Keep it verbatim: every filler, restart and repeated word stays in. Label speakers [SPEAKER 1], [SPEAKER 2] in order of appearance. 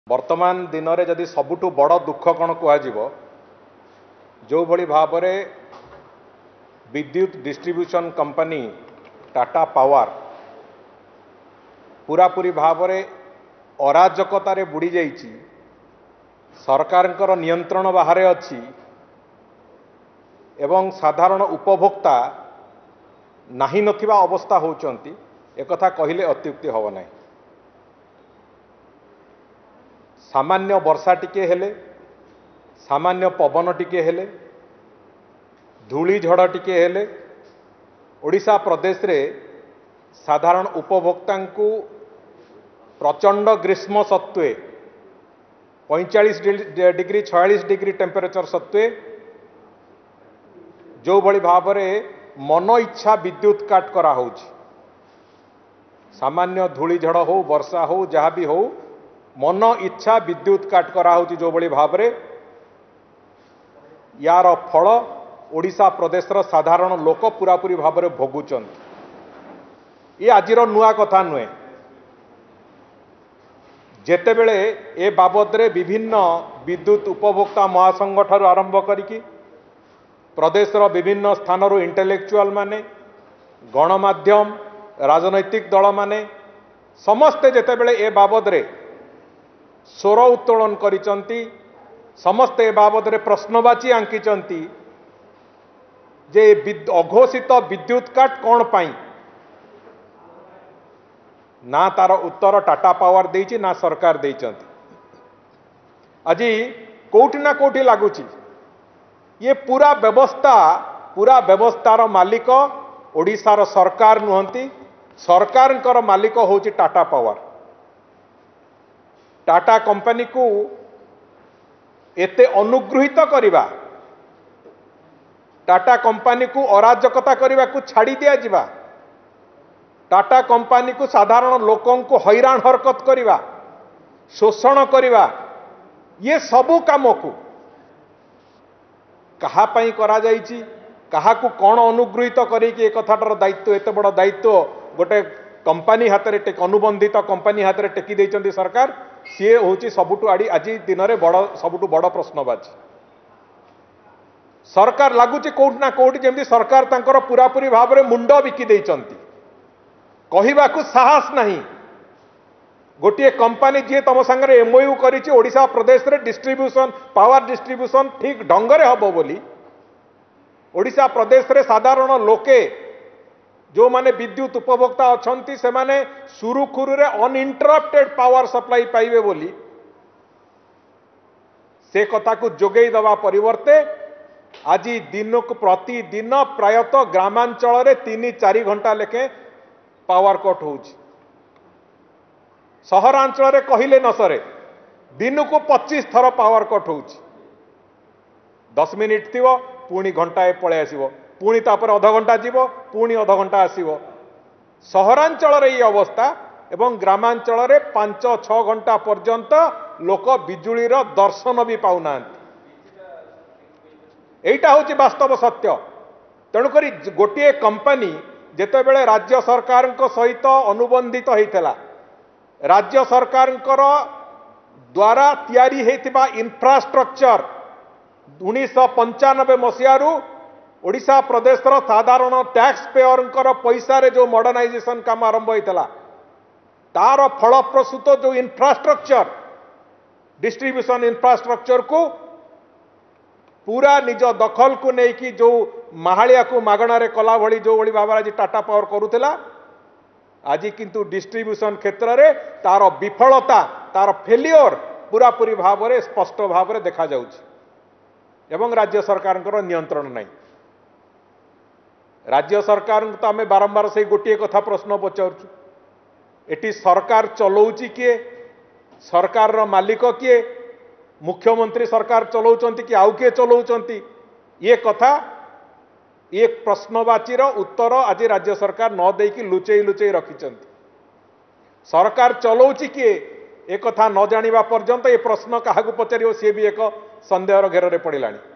[SPEAKER 1] वर्तमान दिन में जदि सबुठु बड़ दुख कौन कह जो भली भाव में विद्युत डिस्ट्रीब्यूशन कंपनी टाटा पावर पूरा पूरी भाव में अराजकतार बुड़ी जाइए, सरकार नियंत्रण बाहर अच्छी एवं साधारण उपभोक्ता नाही नथिबा अवस्था होचंती एक कथा कहिले अत्युक्ति हब नाही। सामान्य वर्षा टिके हेले, सामान्य पवन टिके हेले, धूली झड़ टिके हेले ओडिशा प्रदेश रे साधारण उपभोक्ता को प्रचंड ग्रीष्म सत्वे पैंचाश डिग्री छयालीस डिग्री टेम्परेचर सत्वे जो भली भाव में मन इच्छा विद्युत काट करा होउछि। सामान्य धूली झड़ हो वर्षा हो जहाँ भी हो मन इच्छा विद्युत काट करा होउछि जो भली भाव में यार फल ओडिशा प्रदेशर साधारण लोक पूरा पूरी भाव में भोगुचंत। ये आजिर नुआ कथा नुहे। जेतेबेले ए बाबद रे विभिन्न विद्युत उपभोक्ता महासंघ ठारू आरंभ करिकी प्रदेशर विभिन्न स्थानरू इंटेलेक्चुआल माने, गणमाध्यम, राजनैतिक दल माने समस्ते जेतेबेले ए बाबद रे स्वर उत्तोलन करिसंती, समस्ते ए बाबद रे प्रश्नवाची आंकिचंती जे अघोषित विद्युत काट कौन पाई ना तार उत्तर टाटा पावर देइछि ना सरकार देइचंती। आज कोठी ना कोठी लागुची ये पूरा व्यवस्था पूरा व्यवस्थार मालिक ओडिशार सरकार नुहंती, सरकार मालिक होची टाटा पावर। टाटा कंपनी को एते अनुगृहित करिबा, टाटा कंपनी को अराजकता करने को छाड़ी दिया जिबा, टाटा कंपनी को साधारण लोकों को हैरान हरकत करवा, शोषण करवा, ये सबू काम को कहा पई करा जाइछि, कहा को कौन अनुगृहित करिके एक कथाटर दायित्व एत बड़ दायित्व गोटे कंपनी हाथ में टेक अनुबंधित कंपनी हाथ में टेकी देइचंती सरकार। सी होची सबुठु आड़ी आज दिन में बड़ सबुठु बड़ प्रश्नवाची। सरकार लगुच कौट ना कौट जमी सरकार तांकर पूरा पूरी भाव में मुंड बिकी देइचंती, कहवाकू साहस नहीं। गोटे कंपनी जी तुम सागर एमओयू करिछि ओडिशा प्रदेश रे डिस्ट्रीब्यूशन पावर डिस्ट्रीब्यूशन ठीक ढंगरे हबो बोली ओडिशा प्रदेश रे साधारण लोके जो माने विद्युत उपभोक्ता अछंती से माने सुरुखुरु रे अनइंटरप्टेड पावर सप्लाई पाइबे बोली से कथा को जोगई दवा परिवर्ते आज दिन को प्रतिदिन प्रायतः ग्रामांचल रे तीन चार घंटा लेके पावर कट होउछि। सहरांचल रे कहिले न सरे दिन को पच्चीस थर पावर कट होउछि। दस मिनिट थिवो पुणी घंटाए पळे आसीबो, पुणी तापर अध घंटा जीवो, पुणी अध घंटा आसीबो। सहरांचल रे ये अवस्था एवं ग्रामांचल रे पांच छ घंटा पर्यंत लोक बिजुलीर दर्शन भी पाउनांती। एइटा होछि वास्तव सत्य। तेणुकरी गोटे कंपनी जेतेबेले राज्य सरकार सहित अनुबंधित होइतला, राज्य सरकार द्वारा तैयारी होइतिबा इंफ्रास्ट्रक्चर उन्नीस पंचानबे मसीहारू ओडिशा प्रदेशर साधारण टैक्स पेयर पैसा रे जो मॉडर्नाइजेशन काम आरंभ होइतला तार फलप्रसूत जो इंफ्रास्ट्रक्चर डिस्ट्रीब्यूशन इंफ्रास्ट्रक्चर को पूरा निज दखल को लेकिन जो माहालिया को मागणारे कला भली जो भली भाव आज टाटा पावर करुला आज किंतु डिस्ट्रीब्यूशन क्षेत्र में तार विफलता तार फेलियर पूरा पूरी भाव में स्पष्ट भाव में देखा जाउछि एवं राज्य सरकार नियंत्रण नहीं। राज्य सरकार तो आम बारंबार से गोटे कथा प्रश्न पचारूँ, एटी सरकार चलाउछि किए, सरकार मालिक किए, मुख्यमंत्री सरकार चलाउछंती कि आउ किए चलाउछंती, ये कथा ये प्रश्नवाचीर उत्तर आज राज्य सरकार न देकी लुचेई लुचेई रखिछंती। सरकार चलाउछि किए एक कथा न जानिबा पर्यंत ये प्रश्न काहाकू पचारियो सी भी एक संदेहर घेर पड़िलानी।